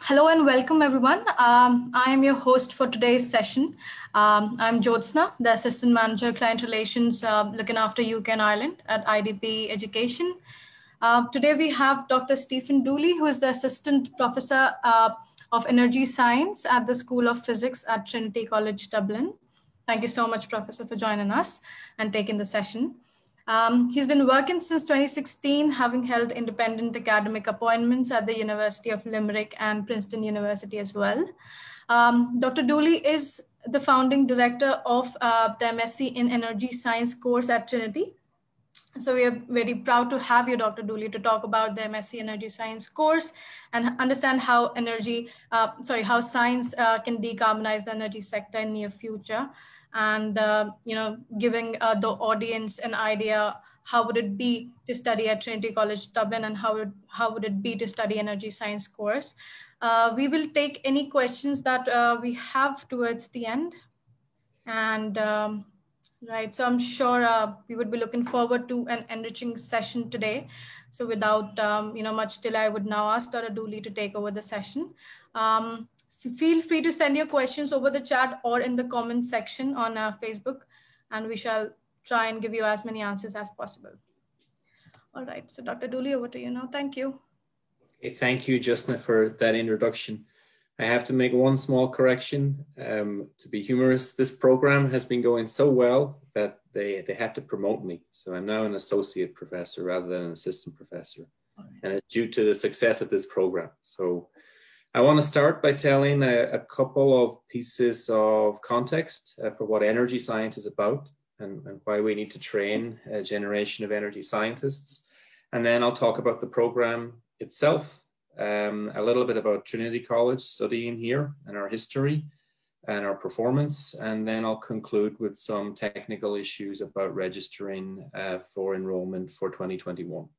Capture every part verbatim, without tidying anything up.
Hello and welcome everyone. Um, I am your host for today's session. Um, I'm Jyotsna, the Assistant Manager Client Relations uh, looking after U K and Ireland at I D P Education. Uh, today we have Doctor Stephen Dooley, who is the Assistant Professor uh, of Energy Science at the School of Physics at Trinity College, Dublin. Thank you so much, Professor, for joining us and taking the session. Um, he's been working since twenty sixteen, having held independent academic appointments at the University of Limerick and Princeton University as well. Um, Doctor Dooley is the founding director of uh, the M S c in Energy Science course at Trinity. So we are very proud to have you, Doctor Dooley, to talk about the M S c Energy Science course and understand how energy, uh, sorry, how science uh, can decarbonize the energy sector in near future. And, uh, you know, giving uh, the audience an idea, how would it be to study at Trinity College Dublin and how would, how would it be to study energy science course. Uh, we will take any questions that uh, we have towards the end. And um, right, so I'm sure uh, we would be looking forward to an enriching session today. So without um, you know much delay, I would now ask Doctor Dooley to take over the session. Um, feel free to send your questions over the chat or in the comment section on uh, Facebook, and we shall try and give you as many answers as possible. All right, so Doctor Dooley, over to you now. Thank you. Okay, thank you, Justin, for that introduction. I have to make one small correction. Um, to be humorous, this program has been going so well that they, they had to promote me. So I'm now an associate professor rather than an assistant professor. Okay. And it's due to the success of this program. So I want to start by telling a, a couple of pieces of context uh, for what energy science is about and, and why we need to train a generation of energy scientists. And then I'll talk about the program itself. Um, a little bit about Trinity College studying here and our history and our performance. And then I'll conclude with some technical issues about registering uh, for enrollment for twenty twenty-one.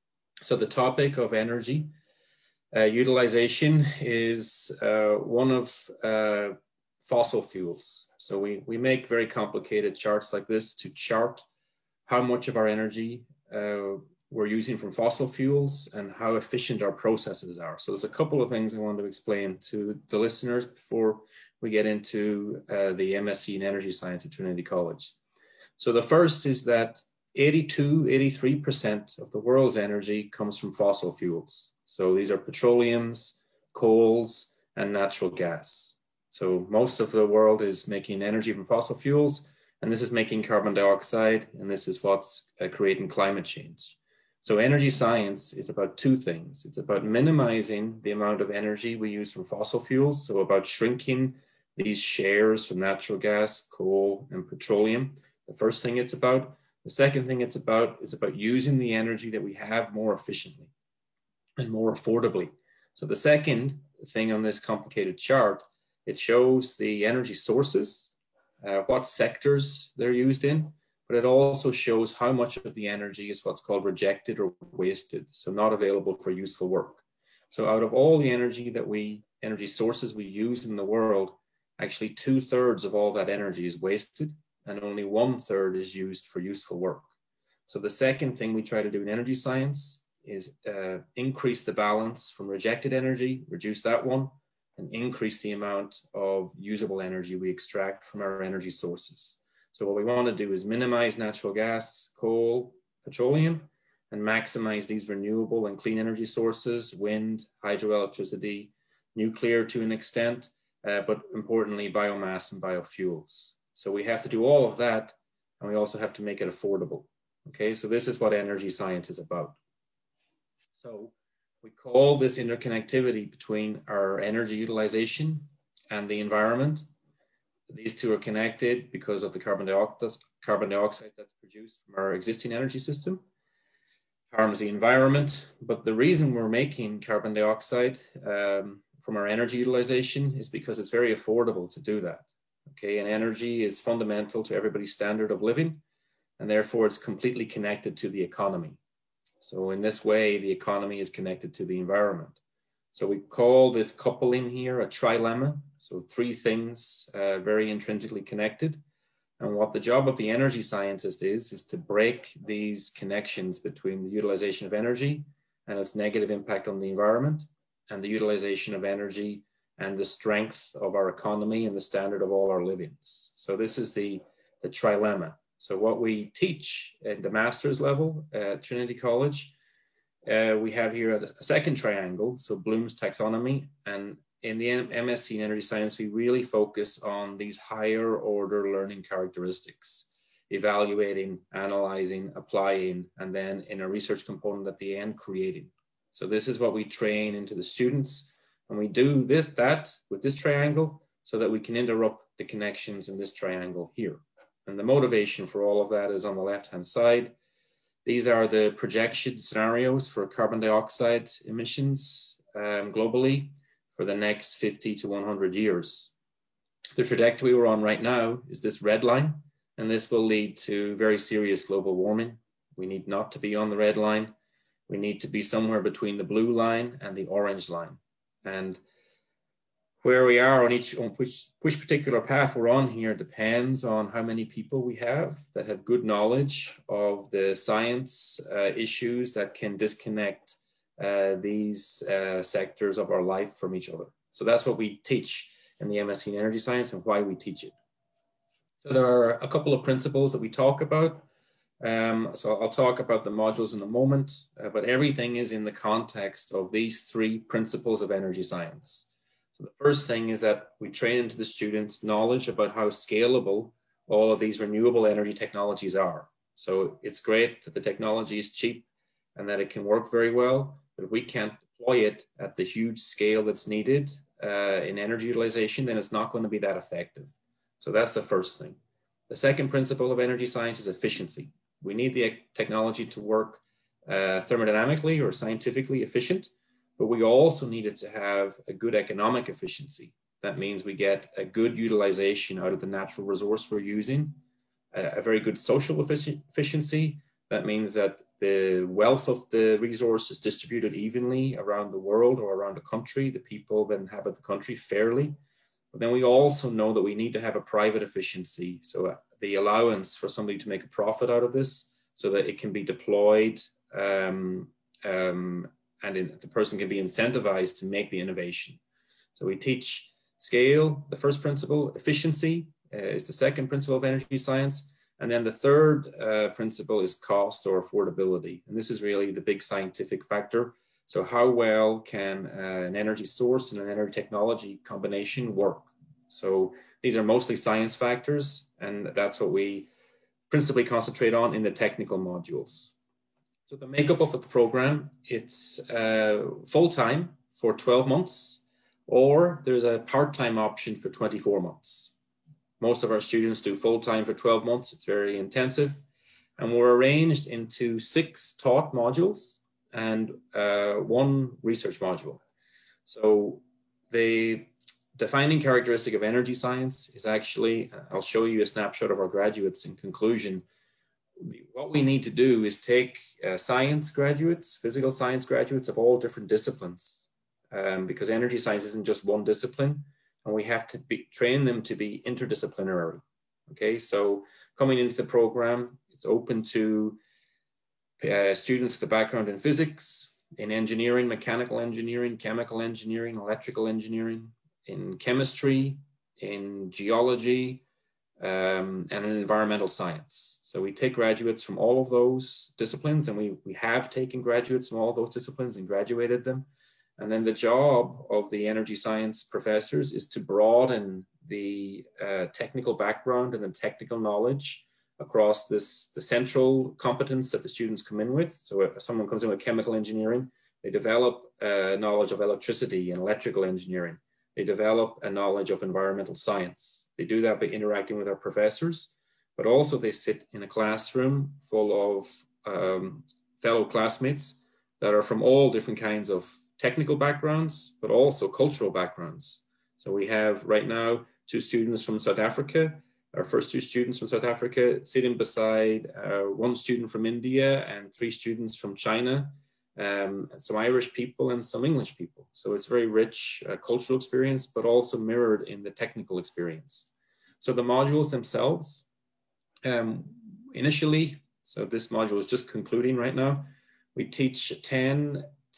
So the topic of energy uh, utilization is uh, one of uh, fossil fuels. So we, we make very complicated charts like this to chart how much of our energy uh, we're using from fossil fuels and how efficient our processes are. So there's a couple of things I want to explain to the listeners before we get into uh, the M S c in Energy Science at Trinity College. So the first is that eighty-two, eighty-three percent of the world's energy comes from fossil fuels. So these are petroleums, coals, and natural gas. So most of the world is making energy from fossil fuels, and this is making carbon dioxide, and this is what's uh, creating climate change. So energy science is about two things. It's about minimizing the amount of energy we use from fossil fuels, so about shrinking these shares from natural gas, coal, and petroleum. The first thing it's about. The second thing it's about is about using the energy that we have more efficiently and more affordably. So the second thing on this complicated chart, it shows the energy sources, uh, what sectors they're used in, but it also shows how much of the energy is what's called rejected or wasted, so not available for useful work. So out of all the energy that we, energy sources we use in the world, actually two thirds of all that energy is wasted and only one third is used for useful work. So the second thing we try to do in energy science is uh, increase the balance from rejected energy, reduce that one, and increase the amount of usable energy we extract from our energy sources. So what we want to do is minimize natural gas, coal, petroleum, and maximize these renewable and clean energy sources, wind, hydroelectricity, nuclear to an extent, uh, but importantly, biomass and biofuels. So we have to do all of that, and we also have to make it affordable. Okay, so this is what energy science is about. So we call this interconnectivity between our energy utilization and the environment. These two are connected because of the carbon dioxide, carbon dioxide that's produced from our existing energy system, harms the environment. But the reason we're making carbon dioxide um, from our energy utilization is because it's very affordable to do that. Okay, and energy is fundamental to everybody's standard of living, and therefore it's completely connected to the economy. So in this way, the economy is connected to the environment. So we call this coupling here a trilemma. So three things uh, very intrinsically connected. And what the job of the energy scientist is, is to break these connections between the utilization of energy and its negative impact on the environment, and the utilization of energy and the strength of our economy and the standard of all our livings. So this is the, the trilemma. So what we teach at the master's level at Trinity College, uh, we have here a second triangle, so Bloom's taxonomy. And in the M S c in energy science, we really focus on these higher order learning characteristics, evaluating, analyzing, applying, and then in a research component at the end, creating. So this is what we train into the students. And we do this, that with this triangle so that we can interrupt the connections in this triangle here. And the motivation for all of that is on the left-hand side. These are the projection scenarios for carbon dioxide emissions um, globally for the next fifty to one hundred years. The trajectory we're on right now is this red line, and this will lead to very serious global warming. We need not to be on the red line. We need to be somewhere between the blue line and the orange line. And where we are on each, on which, which particular path we're on here depends on how many people we have that have good knowledge of the science uh, issues that can disconnect uh, these uh, sectors of our life from each other. So that's what we teach in the M S c in energy science and why we teach it. So there are a couple of principles that we talk about. Um, so I'll talk about the modules in a moment, uh, but everything is in the context of these three principles of energy science. So the first thing is that we train into the students knowledge about how scalable all of these renewable energy technologies are. So it's great that the technology is cheap and that it can work very well, but if we can't deploy it at the huge scale that's needed uh, in energy utilization, then it's not going to be that effective. So that's the first thing. The second principle of energy science is efficiency. We need the technology to work uh, thermodynamically or scientifically efficient, but we also need it to have a good economic efficiency. That means we get a good utilization out of the natural resource we're using, a, a very good social effici- efficiency. That means that the wealth of the resource is distributed evenly around the world or around the country, the people that inhabit the country fairly. But then we also know that we need to have a private efficiency. So uh, the allowance for somebody to make a profit out of this so that it can be deployed um, um, and in, the person can be incentivized to make the innovation. So we teach scale, the first principle, efficiency uh, is the second principle of energy science. And then the third uh, principle is cost or affordability. And this is really the big scientific factor. So how well can uh, an energy source and an energy technology combination work? So these are mostly science factors, and that's what we principally concentrate on in the technical modules. So the makeup of the program, it's uh, full-time for twelve months, or there's a part-time option for twenty-four months. Most of our students do full-time for twelve months. It's very intensive. And we're arranged into six taught modules and uh, one research module. So the defining characteristic of energy science is actually, I'll show you a snapshot of our graduates in conclusion. What we need to do is take uh, science graduates, physical science graduates of all different disciplines, um, because energy science isn't just one discipline, and we have to be, train them to be interdisciplinary. Okay, so coming into the program, it's open to uh, students with a background in physics, in engineering, mechanical engineering, chemical engineering, electrical engineering, in chemistry, in geology, um, and in environmental science. So we take graduates from all of those disciplines, and we, we have taken graduates from all those disciplines and graduated them. And then the job of the energy science professors is to broaden the uh, technical background and the technical knowledge across this, the central competence that the students come in with. So if someone comes in with chemical engineering, they develop uh, knowledge of electricity and electrical engineering. They develop a knowledge of environmental science. They do that by interacting with our professors, but also they sit in a classroom full of um, fellow classmates that are from all different kinds of technical backgrounds, but also cultural backgrounds. So we have right now two students from South Africa, our first two students from South Africa sitting beside uh, one student from India and three students from China, um, some Irish people and some English people. So it's very rich uh, cultural experience, but also mirrored in the technical experience. So the modules themselves, um, initially, so this module is just concluding right now, we teach ten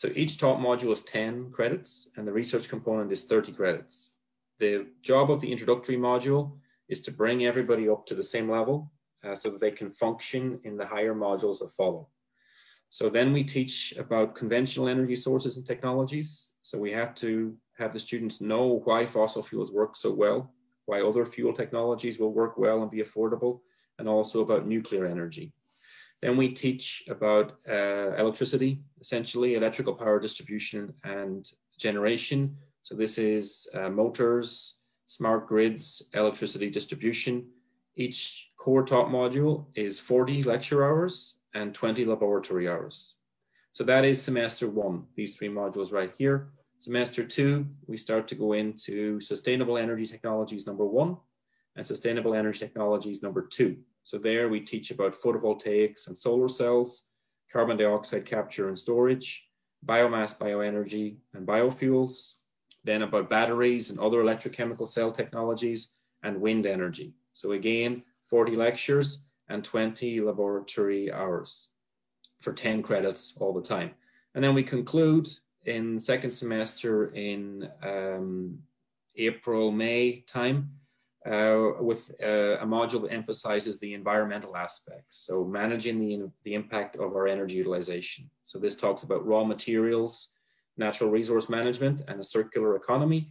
So each top module is ten credits and the research component is thirty credits. The job of the introductory module is to bring everybody up to the same level uh, so that they can function in the higher modules that follow. So then we teach about conventional energy sources and technologies. So we have to have the students know why fossil fuels work so well, why other fuel technologies will work well and be affordable, and also about nuclear energy. Then we teach about uh, electricity, essentially electrical power distribution and generation. So this is uh, motors, smart grids, electricity distribution. Each core top module is forty lecture hours and twenty laboratory hours. So that is semester one, these three modules right here. Semester two, we start to go into sustainable energy technologies number one and sustainable energy technologies number two. So there we teach about photovoltaics and solar cells, carbon dioxide capture and storage, biomass, bioenergy, and biofuels, then about batteries and other electrochemical cell technologies, and wind energy. So again, forty lectures and twenty laboratory hours for ten credits all the time. And then we conclude in second semester in um, April, May time, Uh, with uh, a module that emphasizes the environmental aspects. So managing the, the impact of our energy utilization. So this talks about raw materials, natural resource management and a circular economy,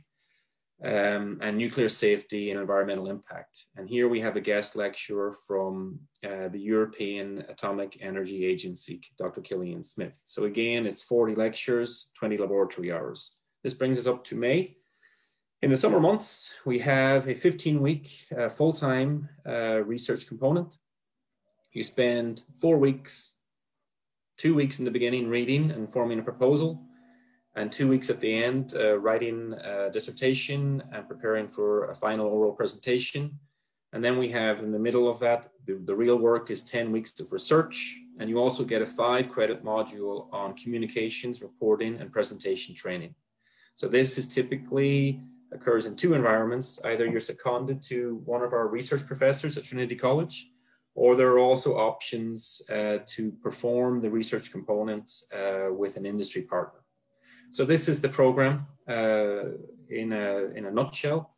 um, and nuclear safety and environmental impact. And here we have a guest lecturer from uh, the European Atomic Energy Agency, Doctor Killian Smith. So again, it's forty lectures, twenty laboratory hours. This brings us up to May. In the summer months, we have a fifteen week uh, full-time uh, research component. You spend four weeks, two weeks in the beginning reading and forming a proposal, and two weeks at the end uh, writing a dissertation and preparing for a final oral presentation. And then we have in the middle of that, the, the real work is ten weeks of research, and you also get a five credit module on communications, reporting, and presentation training. So this is typically occurs in two environments. Either you're seconded to one of our research professors at Trinity College, or there are also options uh, to perform the research components uh, with an industry partner. So this is the program uh, in, a, in a nutshell.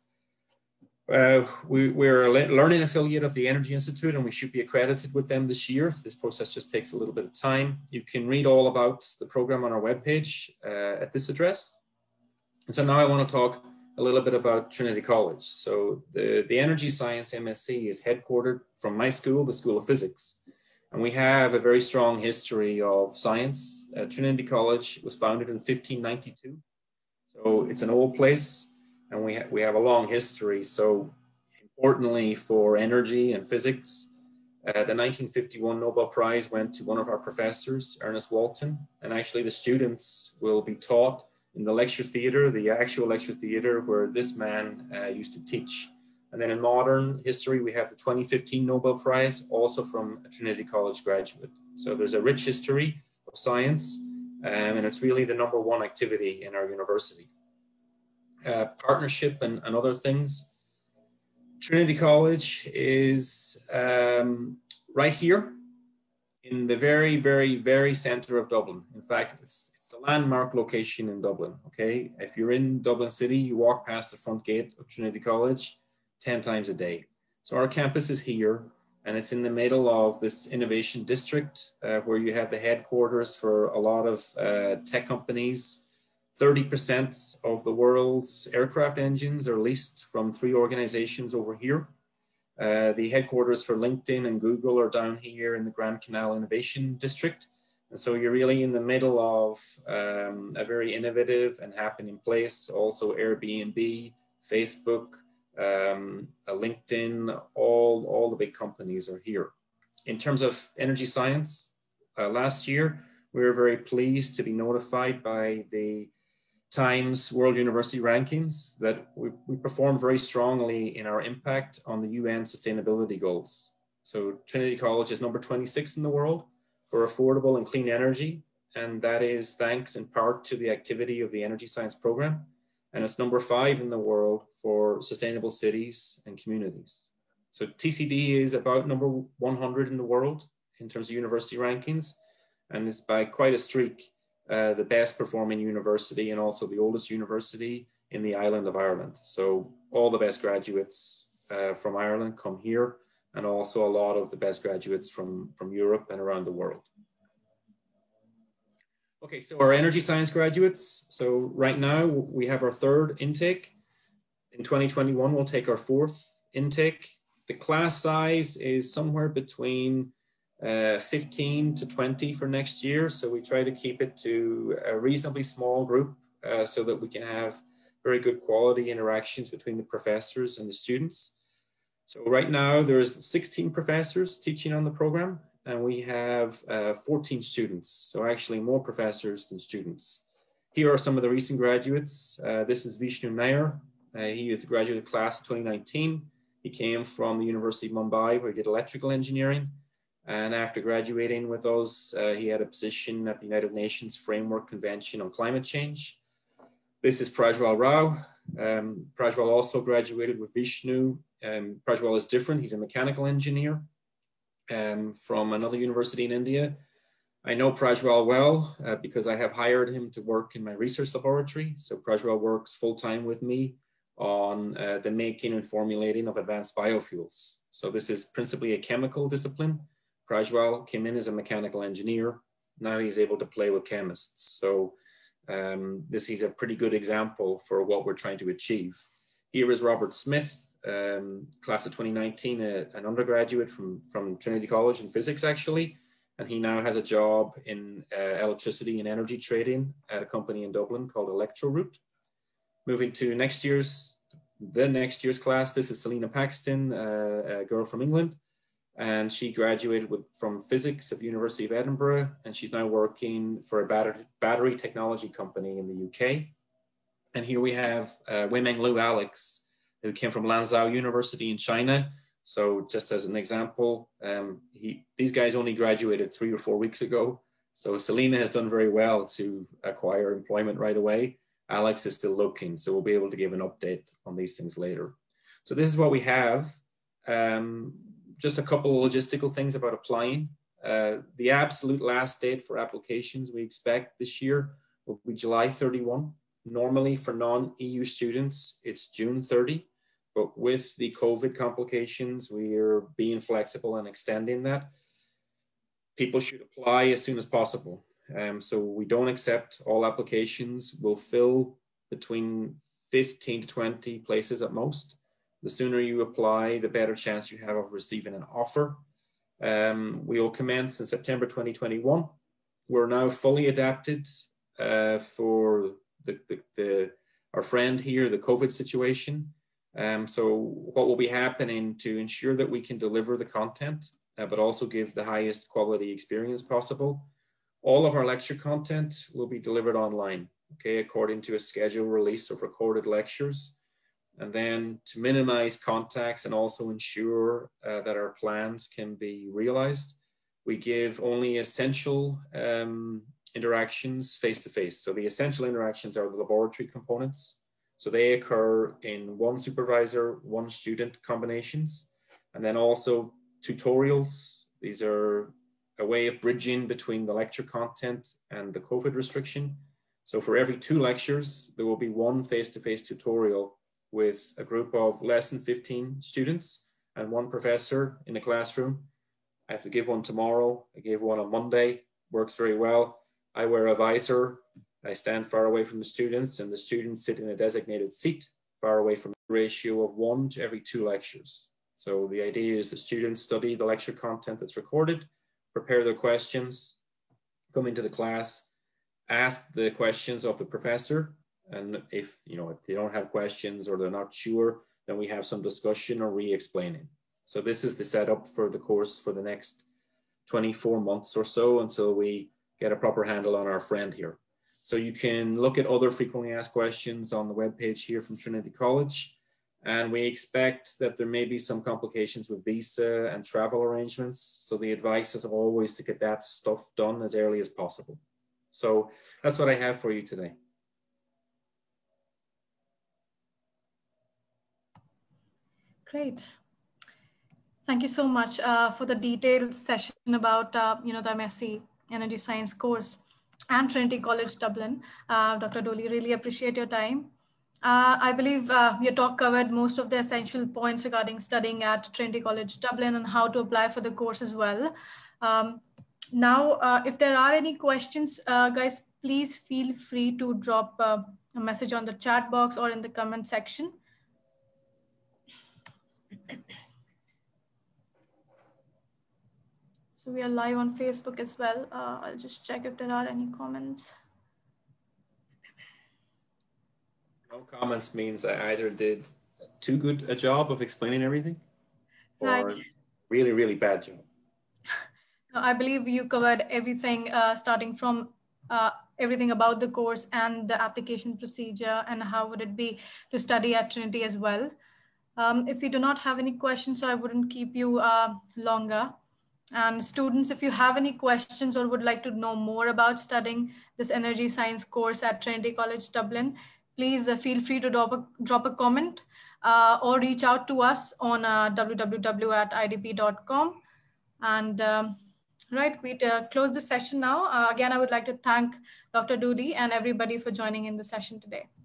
Uh, we, we're a learning affiliate of the Energy Institute, and we should be accredited with them this year. This process just takes a little bit of time. You can read all about the program on our webpage uh, at this address. And so now I want to talk a little bit about Trinity College. So the, the Energy Science M S c is headquartered from my school, the School of Physics. And we have a very strong history of science. Uh, Trinity College was founded in fifteen ninety-two. So it's an old place, and we, ha we have a long history. So importantly for energy and physics, uh, the nineteen fifty-one Nobel Prize went to one of our professors, Ernest Walton, and actually the students will be taught in the lecture theater, the actual lecture theater where this man uh, used to teach. And then in modern history, we have the twenty fifteen Nobel Prize, also from a Trinity College graduate. So there's a rich history of science, um, and it's really the number one activity in our university. Uh, partnership and, and other things. Trinity College is um, right here in the very, very, very center of Dublin. In fact, it's a landmark location in Dublin, okay? If you're in Dublin City, you walk past the front gate of Trinity College ten times a day. So our campus is here, and it's in the middle of this innovation district uh, where you have the headquarters for a lot of uh, tech companies. thirty percent of the world's aircraft engines are leased from three organizations over here. Uh, the headquarters for LinkedIn and Google are down here in the Grand Canal Innovation District. And so you're really in the middle of um, a very innovative and happening place. Also Airbnb, Facebook, um, LinkedIn, all, all the big companies are here. In terms of energy science, uh, last year, we were very pleased to be notified by the Times World University Rankings that we, we performed very strongly in our impact on the U N sustainability goals. So Trinity College is number twenty-six in the world for affordable and clean energy. And that is thanks in part to the activity of the energy science program. And it's number five in the world for sustainable cities and communities. So T C D is about number one hundred in the world in terms of university rankings. And it's by quite a streak. uh, the best performing university and also the oldest university in the island of Ireland. So all the best graduates uh, from Ireland come here, and also a lot of the best graduates from, from Europe and around the world. Okay, so our energy science graduates. So right now we have our third intake. In twenty twenty-one, we'll take our fourth intake. The class size is somewhere between uh, fifteen to twenty for next year. So we try to keep it to a reasonably small group uh, so that we can have very good quality interactions between the professors and the students. So right now there's sixteen professors teaching on the program, and we have uh, fourteen students. So actually more professors than students. Here are some of the recent graduates. Uh, this is Vishnu Nair. Uh, he is a graduate of class twenty nineteen. He came from the University of Mumbai, where he did electrical engineering. And after graduating with us, uh, he had a position at the United Nations Framework Convention on Climate Change. This is Prajwal Rao. Um, Prajwal also graduated with Vishnu. Um, Prajwal is different. He's a mechanical engineer um, from another university in India. I know Prajwal well uh, because I have hired him to work in my research laboratory. So Prajwal works full-time with me on uh, the making and formulating of advanced biofuels. So this is principally a chemical discipline. Prajwal came in as a mechanical engineer. Now he's able to play with chemists. So um, this is a pretty good example for what we're trying to achieve. Here is Robert Smith, um, class of twenty nineteen, a, an undergraduate from, from Trinity College in physics, actually. And he now has a job in uh, electricity and energy trading at a company in Dublin called ElectroRoute. Moving to next year's, the next year's class, this is Selena Paxton, uh, a girl from England. And she graduated with, from physics at the University of Edinburgh, and she's now working for a battery, battery technology company in the U K. And here we have uh, Weimeng Lu Alex, who came from Lanzhou University in China. So just as an example, um, he, these guys only graduated three or four weeks ago. So Selena has done very well to acquire employment right away. Alex is still looking, so we'll be able to give an update on these things later. So this is what we have. Um, just a couple of logistical things about applying. Uh, the absolute last date for applications we expect this year will be July thirty-first. Normally for non-E U students, it's June thirtieth. But with the COVID complications, we are being flexible and extending that. People should apply as soon as possible. Um, so we don't accept all applications. We'll fill between fifteen to twenty places at most. The sooner you apply, the better chance you have of receiving an offer. Um, we will commence in September twenty twenty-one. We're now fully adapted uh, for the, the, the, our friend here, the COVID situation. Um, so what will be happening to ensure that we can deliver the content, uh, but also give the highest quality experience possible. All of our lecture content will be delivered online, okay, according to a scheduled release of recorded lectures. And then to minimize contacts and also ensure uh, that our plans can be realized, we give only essential um, interactions face-to-face. So the essential interactions are the laboratory components. So they occur in one supervisor, one student combinations, and then also tutorials. These are a way of bridging between the lecture content and the COVID restriction. So for every two lectures, there will be one face-to-face tutorial with a group of less than fifteen students and one professor in a classroom. I have to give one tomorrow. I gave one on Monday, works very well. I wear a visor. I stand far away from the students, and the students sit in a designated seat far away from the ratio of one to every two lectures. So the idea is the students study the lecture content that's recorded, prepare their questions, come into the class, ask the questions of the professor. And if, you know, if they don't have questions or they're not sure, then we have some discussion or re-explaining. So this is the setup for the course for the next twenty-four months or so until we get a proper handle on our friend here. So you can look at other frequently asked questions on the webpage here from Trinity College. And we expect that there may be some complications with visa and travel arrangements. So the advice is always to get that stuff done as early as possible. So that's what I have for you today. Great. Thank you so much uh, for the detailed session about uh, you know, the M S c Energy Science course. and Trinity College, Dublin. Uh, Doctor Dooley, really appreciate your time. Uh, I believe uh, your talk covered most of the essential points regarding studying at Trinity College, Dublin, and how to apply for the course as well. Um, now, uh, if there are any questions, uh, guys, please feel free to drop uh, a message on the chat box or in the comment section. So we are live on Facebook as well. Uh, I'll just check if there are any comments. No comments means I either did too good a job of explaining everything or right. really, really bad job. I believe you covered everything, uh, starting from uh, everything about the course and the application procedure and how would it be to study at Trinity as well. Um, if you do not have any questions, so I wouldn't keep you uh, longer. And students, if you have any questions or would like to know more about studying this energy science course at Trinity College, Dublin, please uh, feel free to drop a, drop a comment uh, or reach out to us on uh, w w w at i d p dot com. And um, right, we uh, close the session now. Uh, again, I would like to thank Doctor Dooley and everybody for joining in the session today.